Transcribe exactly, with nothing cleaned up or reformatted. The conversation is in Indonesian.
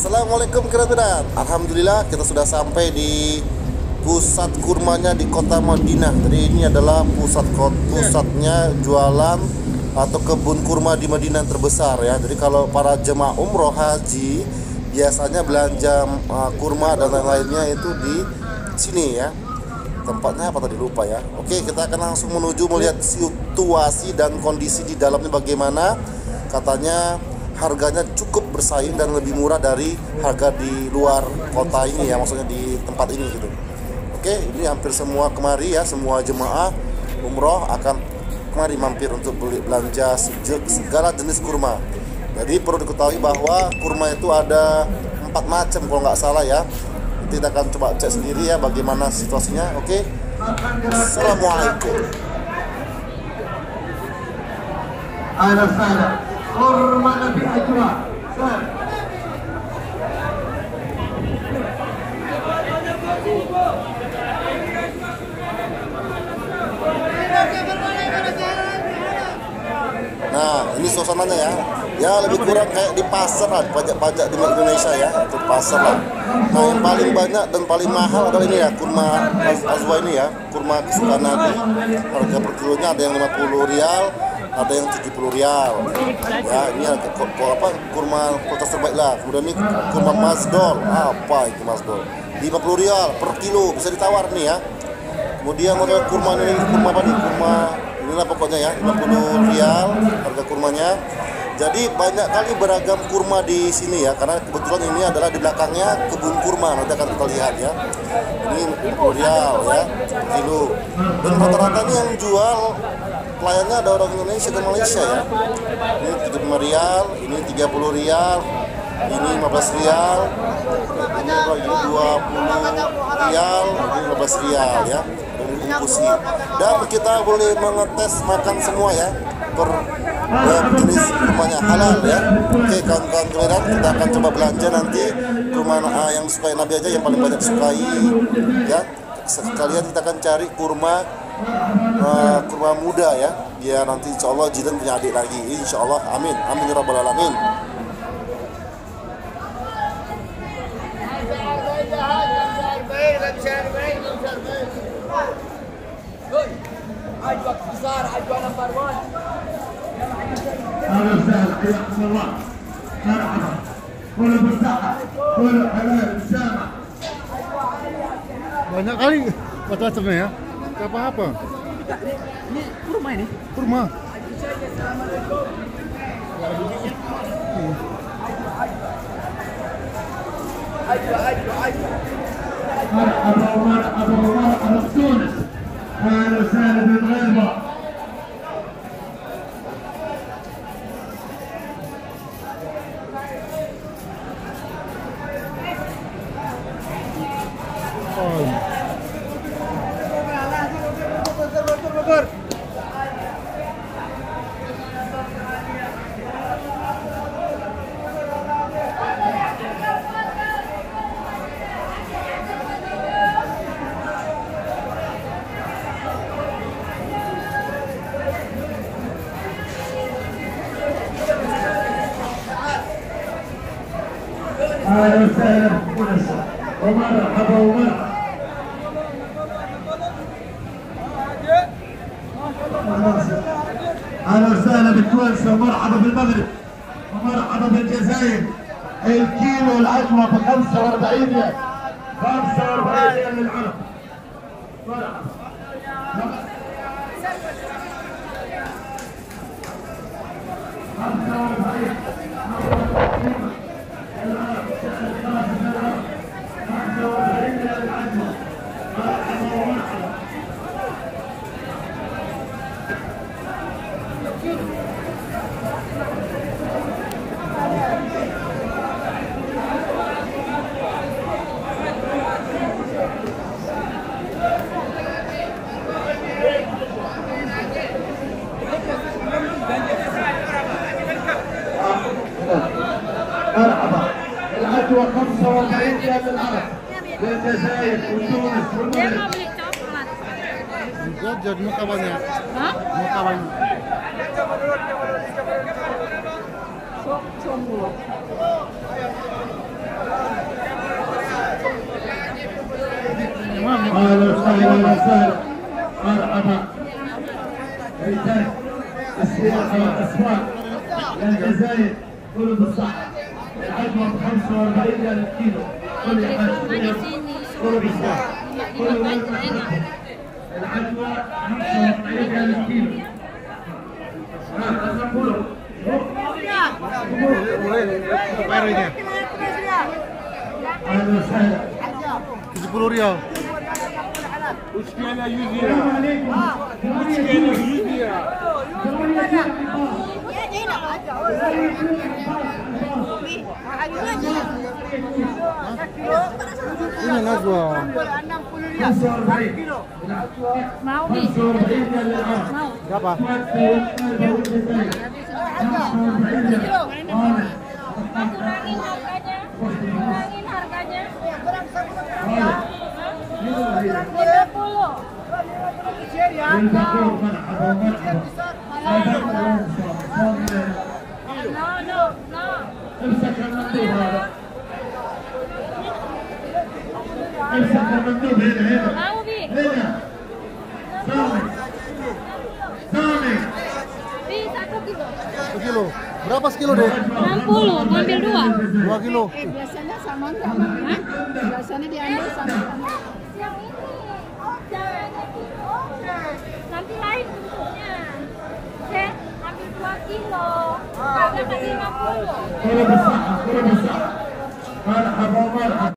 Assalamualaikum kerabat. Alhamdulillah kita sudah sampai di pusat kurmanya di kota Madinah. Jadi ini adalah pusat pusatnya jualan atau kebun kurma di Madinah terbesar ya. Jadi kalau para jemaah umroh haji biasanya belanja uh, kurma dan lain-lainnya itu di sini ya. Tempatnya apa tadi lupa ya. Oke, kita akan langsung menuju melihat situasi dan kondisi di dalamnya bagaimana. Katanya harganya cukup bersaing dan lebih murah dari harga di luar kota ini ya, maksudnya di tempat ini gitu. Oke, ini hampir semua kemari ya, semua jemaah umroh akan kemari mampir untuk beli belanja segala jenis kurma. Jadi perlu diketahui bahwa kurma itu ada empat macam kalau nggak salah ya. Nanti kita akan coba cek sendiri ya bagaimana situasinya. Oke, assalamualaikum. Ada sana kurma Nabi Ajwa. Nah, ini suasananya ya. Ya lebih kurang kayak di pasar lah, pajak-pajak di Indonesia ya, itu pasar lah. Nah, yang paling banyak dan paling mahal adalah ini ya, kurma Azwa ini ya, kurma kesukaan Nabi. Harga per kilonya ada yang lima puluh rial, ada yang tujuh puluh rial. Ya, ini harga apa kurma kualitas terbaik lah. Kemudian ini kurma Masdol. Apa itu Masdol? lima puluh rial per kilo, bisa ditawar nih ya. Kemudian model kurma ini, kurma apa nih? Kurma inilah pokoknya ya, lima puluh rial harga kurmanya. Jadi banyak kali beragam kurma di sini ya, karena kebetulan ini adalah di belakangnya kebun kurma. Nanti akan kita lihat ya. Ini lima puluh rial ya per kilo. Dan rata-rata ini yang jual pelayannya ada orang Indonesia dan Malaysia ya. Ini tiga puluh lima rial, ini tiga puluh rial, ini lima belas rial, ini dua puluh rial, ini lima belas rial ya. Bungkusi. Dan kita boleh mengetes makan semua ya per uh, jenis kurmanya halal ya. Oke kawan-kawan kalian, kita akan coba belanja nanti kurma uh, yang disukai Nabi aja, yang paling banyak disukai ya. Sekalian kita akan cari kurma uh, kurma muda ya, biar nanti insya Allah Jidan punya adik lagi, insya Allah. Amin amin ya rabbal alamin. عجبك صار عجبك نمبر واحد. أهلا وسهلا حياكم الله. مرحبا. كله بالصحة، كله حلال بالسامة. Banyak kali macam-macamnya ya. Apa apa? Ini kurma ini. Kurma. عجبك عجبك عجبك. مرحبا ومرحبا ومرحبا بتونس. أهلا وسهلا بالغربة. أهلا وسهلا بتونس ومرحبا ومرحبا. أهلا وسهلا بتونس ومرحبا بالمغرب ومرحبا بالجزائر. الكيلو العجوة ب خمسة وأربعين ريال، خمسة وأربعين ريال للعرب. مرحبا. خمسة وأربعين. مرحبا. العجوة خمسة وأربعين ريال للعرب، للجزائر وتونس والمغرب. Jadi muka banyak. Hah? Muka banyak. Sombong. أهلا وسهلا مرحبا رجال السياحة والأسواق للجزائر كله بالصحة العجوة ب خمسة وأربعين ريال الكيلو كل حاجة كله بالصحة كله بالصحة العجوة خمسة وأربعين ريال الكيلو ها هذا كله Bayarnya أهلا وسهلا tujuh puluh rial. السلام عليكم Ini Najwa. Mau Bi? Mau. Berapa? Kurangin harganya. Kurangin harganya. lima puluh. No, no, no. امسك المندوب هذا امسك المندوب هنا هنا Mau Bi? هنا سامي سامي Bi satu kilo. Satu kilo. Berapa sekilo deh? enam puluh. Mau ambil dua. Dua kilo. Eh, biasanya sama enggak? Hah? Biasanya diambil sama-sama. Yang ini. Jangan nanti lain bentuknya. Oke, ambil dua kilo. Harga kan lima puluh. كله بالصحة كله بالصحة مرحبا مرحبا